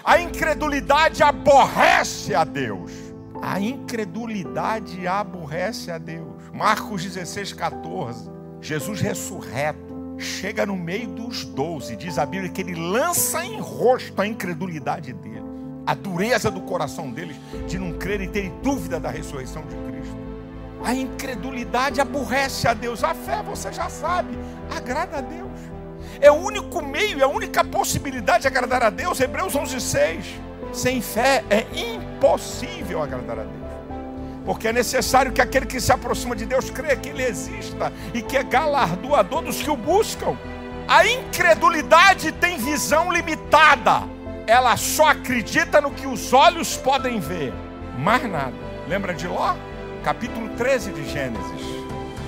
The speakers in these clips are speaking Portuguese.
A incredulidade aborrece a Deus. A incredulidade aborrece a Deus. Marcos 16:14. Jesus ressurreto chega no meio dos 12. Diz a Bíblia que ele lança em rosto a incredulidade deles. A dureza do coração deles de não crer e terem dúvida da ressurreição de Cristo. A incredulidade aborrece a Deus. A fé, você já sabe, agrada a Deus. É o único meio, é a única possibilidade de agradar a Deus. Hebreus 11:6. Sem fé é impossível agradar a Deus. Porque é necessário que aquele que se aproxima de Deus creia que Ele exista e que é galardoador dos que o buscam. A incredulidade tem visão limitada. Ela só acredita no que os olhos podem ver. Mais nada. Lembra de Ló? Capítulo 13 de Gênesis.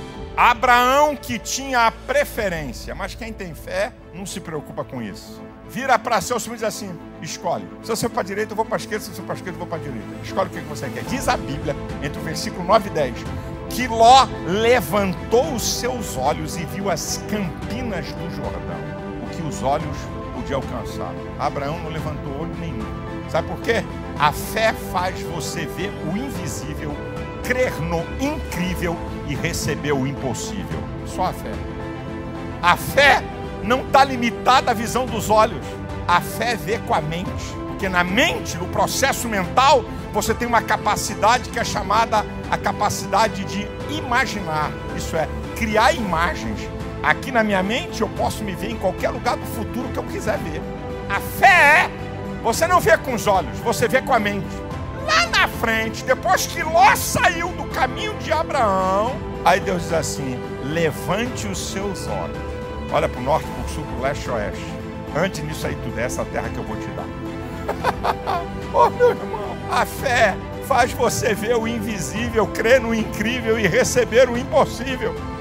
Abraão que tinha a preferência, mas quem tem fé não se preocupa com isso. Vira para seu e diz assim: escolhe. Se você for para a direita, eu vou para a esquerda. Se você for para a esquerda, eu vou para a direita. Escolhe o que você quer. Diz a Bíblia, entre o versículo 9 e 10, que Ló levantou os seus olhos e viu as campinas do Jordão, o que os olhos podiam alcançar. Abraão não levantou olho nenhum. Sabe por quê? A fé faz você ver o invisível, crer no incrível e receber o impossível. Só a fé. A fé não está limitada à visão dos olhos. A fé vê com a mente. Porque na mente, no processo mental, você tem uma capacidade que é chamada a capacidade de imaginar. Isso é, criar imagens. Aqui na minha mente eu posso me ver em qualquer lugar do futuro que eu quiser ver. A fé você não vê com os olhos, você vê com a mente. Lá na frente, depois que Ló saiu do caminho de Abraão, aí Deus diz assim: levante os seus olhos, olha para o norte, para o sul, para o leste e oeste. Antes disso aí tudo, é essa terra que eu vou te dar. Oh, meu irmão, a fé faz você ver o invisível, crer no incrível e receber o impossível.